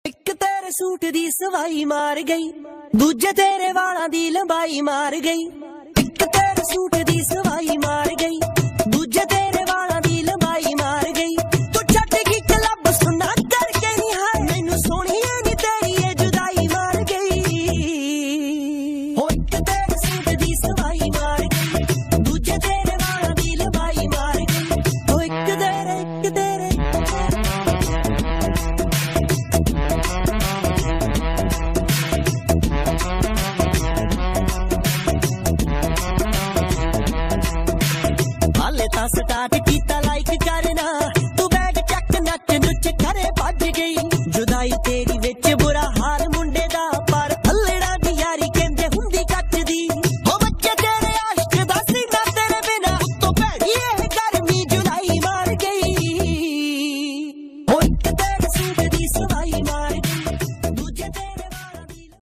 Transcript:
ਇੱਕ ਤੇਰੇ ਸੂਟ ਦੀ ਸਵਾਈ ਮਾਰ ਗਈ, ਦੂਜੇ ਤੇਰੇ ਵਾਲਾਂ ਦੀ ਲੰਬਾਈ ਮਾਰ ਗਈ। ਇੱਕ ਤੇਰੇ ਸੂਟ ਦੀ ਸਵਾਈ ਮਾਰ ਗਈ, ਦੂਜੇ ਤੇਰੇ ਵਾਲਾਂ ਦੀ ਲੰਬਾਈ ਮਾਰ ਗਈ। ਤੂੰ ਛੱਡ ਗਈ ਕਲੱਬ ਸੁਣਾ ਕਰਕੇ ਨੀ ਹਾਏ, ਮੈਨੂੰ ਸੋਹਣੀਏ ਨੀ ਤੇਰੀ ਇਹ ਜੁਦਾਈ ਮਾਰ ਗਈ। ਹੋ ਇੱਕ ਤੇਰੇ ਸੂਟ ਦੀ ਸਵਾਈ ਮਾਰ ਗਈ, ਦੂਜੇ ਤੇਰੇ ਵਾਲਾਂ ਦੀ ਲੰਬਾਈ ਮਾਰ ਗਈ। ਹੋ ਇੱਕ ਤੇਰੇ ਤਾਂ ਸਟਾਰਟ ਕੀਤਾ ਲਾਈਕ ਕਰਨਾ, ਤੂੰ ਬੈਗ ਚੱਕ ਨੱਚ ਨੁੱਚ ਘਰੇ ਭੱਜ ਗਈ। ਜੁਦਾਈ ਤੇਰੀ ਵਿੱਚ ਬੁਰਾ ਹਾਲ ਮੁੰਡੇ ਦਾ, ਪਰ ਹੱਲੜਾ ਦੀ ਯਾਰੀ ਕਹਿੰਦੇ ਹੁੰਦੀ ਕੱਚ ਦੀ। ਹੋ ਬੱਚੇ ਤੇਰੇ ਆਸ਼ਕ ਦਾ ਸੀਨਾ ਤੇਰੇ ਬਿਨਾ, ਉੱਤੋਂ ਭੈੜੀ ਇਹ ਗਰਮੀ ਜੁਦਾਈ ਮਾਰ ਗਈ। ਹੋ ਇੱਕ ਤੇਰੇ ਸੂਟ ਦੀ ਸਵਾਈ ਮਾਰ